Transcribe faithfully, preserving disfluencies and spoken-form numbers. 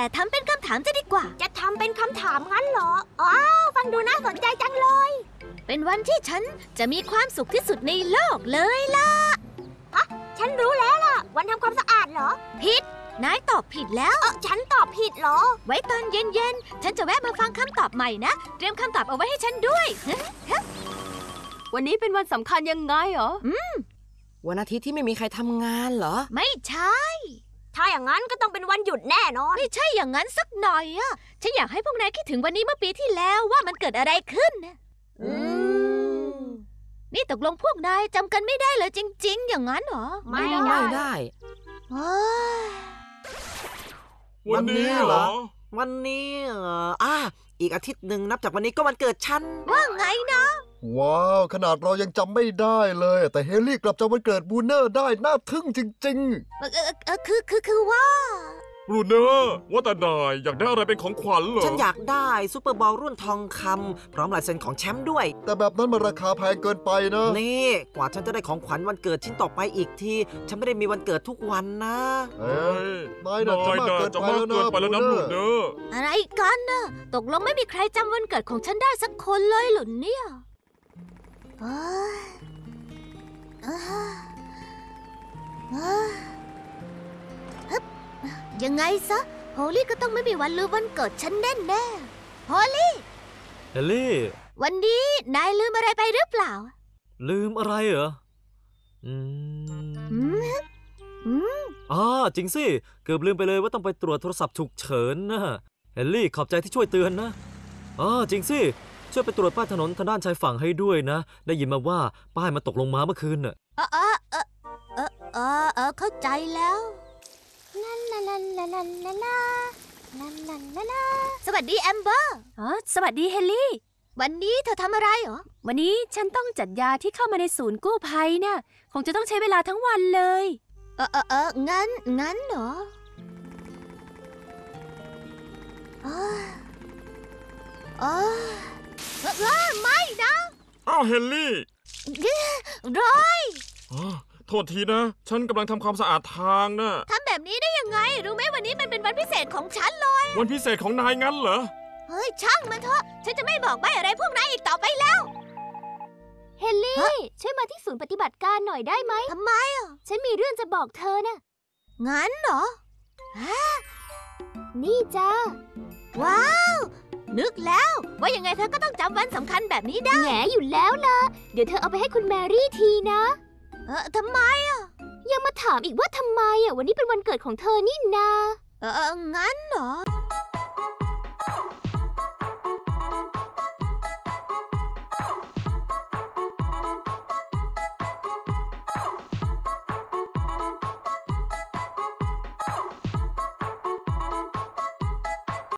ทำเป็นคำถามจะดีกว่าจะทำเป็นคำถามงั้นเหรออ้าวฟังดูน่าสนใจจังเลยเป็นวันที่ฉันจะมีความสุขที่สุดในโลกเลยล่ะฮะฉันรู้แล้วล่ะวันทำความสะอาดเหรอผิดนายตอบผิดแล้วเออฉันตอบผิดเหรอไว้ตอนเย็นๆฉันจะแวะมาฟังคำตอบใหม่นะเตรียมคำตอบเอาไว้ให้ฉันด้วยวันนี้เป็นวันสำคัญยังไงเหรออืมวันอาทิตย์ที่ไม่มีใครทำงานเหรอไม่ใช่ถ้าอย่างนั้นก็ต้องเป็นวันหยุดแน่นอนไม่ใช่อย่างนั้นสักหน่อยอะฉันอยากให้พวกนายคิดถึงวันนี้เมื่อปีที่แล้วว่ามันเกิดอะไรขึ้นนะอืมนี่ตกลงพวกนายจำกันไม่ได้เลยจริงๆอย่างนั้นเหรอไม่ได้ไม่ได้วันนี้เหรอวันนี้เหรออ่ะอีกอาทิตย์หนึ่งนับจากวันนี้ก็วันเกิดฉันว่าไงนะว้าวขนาดเรายังจำไม่ได้เลยแต่เฮลี่กลับจำวันเกิดบูเนอร์ได้น่าทึ่งจริงๆเออเออคือคือคือว่าบูเนอร์ว่าแต่นายอยากได้อะไรเป็นของขวัญเหรอฉันอยากได้ซูเปอร์บอลรุ่นทองคำพร้อมลายเซ็นของแชมป์ด้วยแต่แบบนั้นมันราคาแพงเกินไปนะนี่กว่าฉันจะได้ของขวัญวันเกิดชิ้นต่อไปอีกทีฉันไม่ได้มีวันเกิดทุกวันนะเอ้ยนายน่ะจะมากเกินไปแล้วนะไปแล้วนะบูเนอร์อะไรกันน่ะตกลงไม่มีใครจำวันเกิดของฉันได้สักคนเลยเหรอเนี่ยยังไงซะโฮลี่ก็ต้องไม่มีวันลืมวันเกิดฉันแน่แน่โฮลี่เฮลลี่วันนี้นายลืมอะไรไปหรือเปล่าลืมอะไรเหรออืมอ๋อจริงสิเกือบลืมไปเลยว่าต้องไปตรวจโทรศัพท์ฉุกเฉินนะเฮลลี่ขอบใจที่ช่วยเตือนนะอ๋อจริงสิช่วยไปตรวจป้ายถนนทางด้านชายฝั่งให้ด้วยนะได้ยินมาว่าป้ายมันตกลงมาเมื่อคืนน่ะเออเออเออเออเออเออเข้าใจแล้วลาลาลาลาลาลาลาลาลาลาลาสวัสดีแอมเบอร์อ๋อสวัสดีเฮลลี่วันนี้เธอทำอะไรเหรอวันนี้ฉันต้องจัดยาที่เข้ามาในศูนย์กู้ภัยเนี่ยคงจะต้องใช้เวลาทั้งวันเลยเออเออเอองั้นงั้นเหรออ๋ออ๋อไม่นะอ้าวเฮนรี่ร้อยโทษทีนะฉันกำลังทำความสะอาดทางนะทำแบบนี้ได้ยังไงรู้ไหมวันนี้มันเป็นวันพิเศษของฉันเลยวันพิเศษของนายงั้นเหรอเฮ้ยช่างมันเถอะฉันจะไม่บอกใบ้อะไรพวกนายอีกต่อไปแล้วเฮนลี่ช่วยมาที่ศูนย์ปฏิบัติการหน่อยได้ไหมทำไมอ่ะฉันมีเรื่องจะบอกเธอนะงั้นเหรอนี่จ้าว้าวนึกแล้วว่ายังไงเธอก็ต้องจำวันสำคัญแบบนี้ได้แหงอยู่แล้วล่ะเดี๋ยวเธอเอาไปให้คุณแมรี่ทีนะเออทำไมอ่ะยังมาถามอีกว่าทำไมอ่ะวันนี้เป็นวันเกิดของเธอนี่นาเออ